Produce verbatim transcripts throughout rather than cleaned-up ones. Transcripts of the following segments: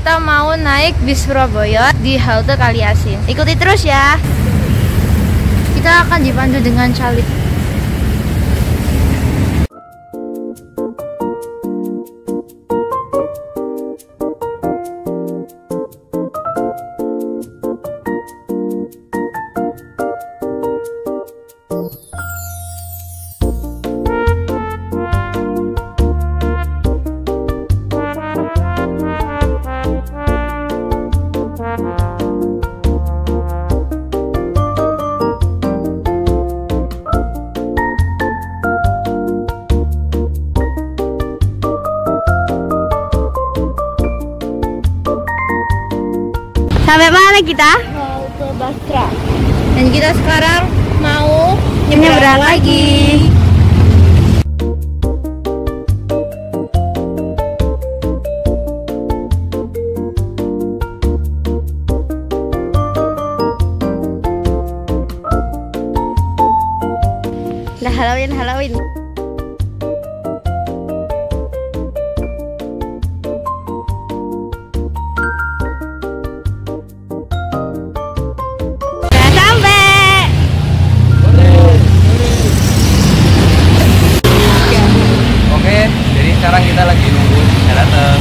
kita mau naik bis Surabaya di halte Kaliasin. Ikuti terus ya. Kita akan dipandu dengan Calip. Sampai mana kita? Halte Basra. Dan kita sekarang mau nyebrang lagi. Nah, halauin, halauin. Sekarang kita lagi nunggu ya datang.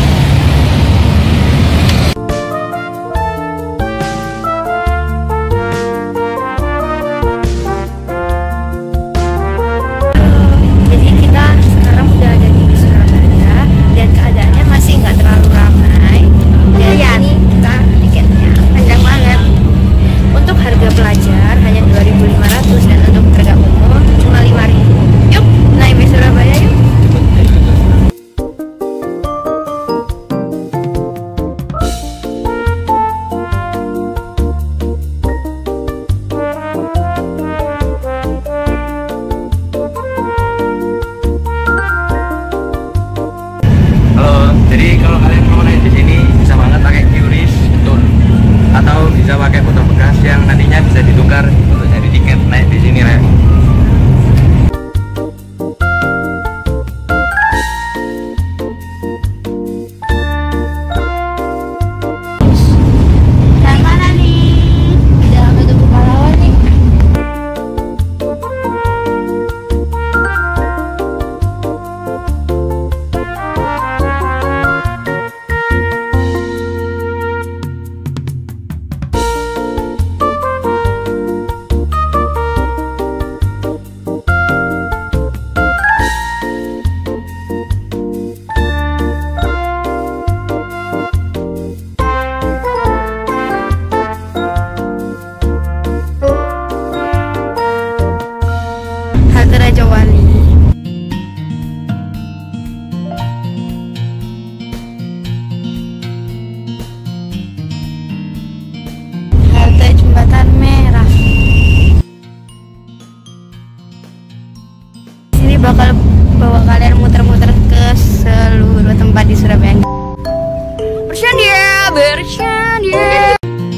Jadi kita sekarang udah ada di Surabaya dan keadaannya masih nggak terlalu ramai. Dan ya, ini kita tiketnya panjang banget. Untuk harga pelajar hanya dua ribu lima ratus dan untuk harga umum cuma lima ribu. Yuk naik bis Surabaya yuk. Jadi kalau kalian mau naik di sini bisa banget pakai Q R I S Tour atau bisa pakai motor bekas yang nantinya bisa ditukar untuk nyari tiket naik di sini, Rek. Raja Wali. Halte Jembatan Merah. Sini bakal bawa kalian muter-muter ke seluruh tempat di Surabaya. Bercanda, bercanda.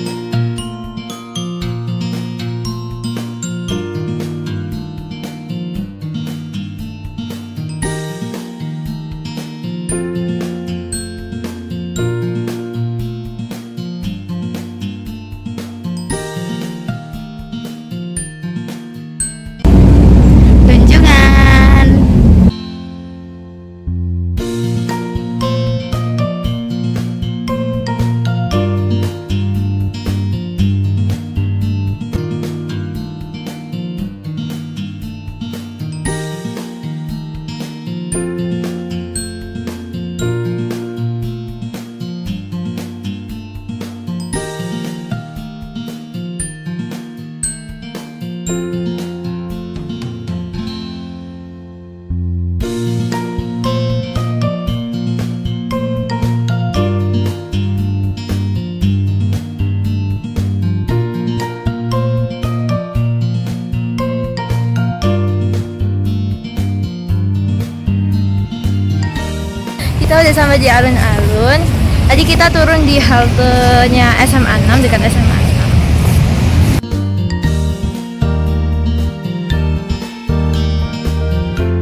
Kita udah sampai di alun-alun. Tadi kita turun di haltenya S M A enam, dekat S M A enam.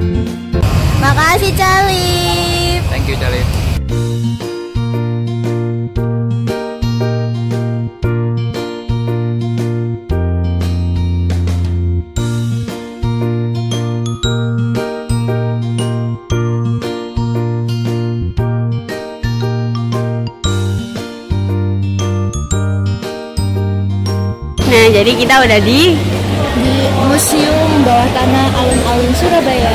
Makasih Calip. Thank you, Calip. jadi kita udah di di Museum Bawah Tanah Alun-Alun Surabaya.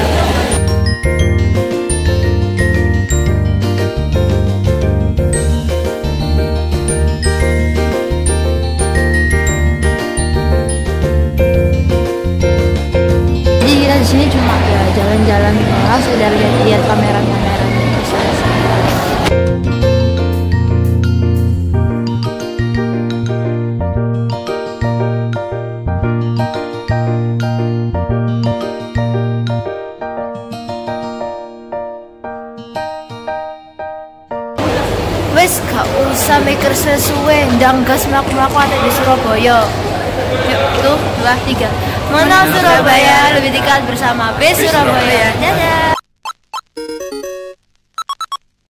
Jadi kita di sini cuma ya jalan-jalan kelas, udah lihat-lihat kamera-kamera. Wes gak usah mikir sesuai, ndang gas mlaku-mlaku ate di Surabaya. Yuk, tuh, dua, tiga. Mengenal Surabaya lebih dekat bersama Bis Surabaya. Dadah.